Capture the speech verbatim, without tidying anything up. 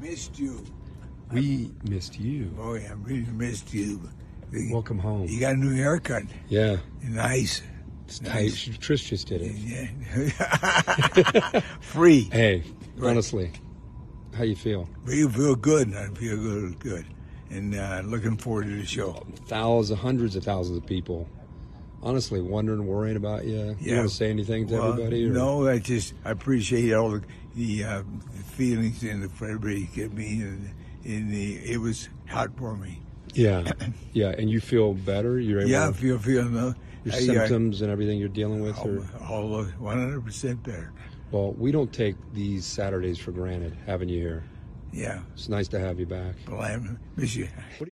missed you. We missed you. Oh yeah, really missed you. Welcome home. You got a new haircut. Yeah. Nice. It's nice. tight. Trish just did it. Yeah. Free. Hey, Right. honestly, how you feel? You feel good. I feel good. Good. And uh, looking forward to the show. Thousands, hundreds of thousands of people. Honestly, wondering, worrying about you. Yeah. You want to say anything to Well, everybody? Or? No, I just I appreciate all the the, uh, the feelings and the everybody gave me, and, and the, it was hot for me. Yeah, yeah, and you feel better. You're able Yeah, I to, feel feel uh, your I, symptoms and everything you're dealing with. all, Or, all one hundred percent better. well, we don't take these Saturdays for granted. Having you here, Yeah. it's nice to have you back. Well, I miss you.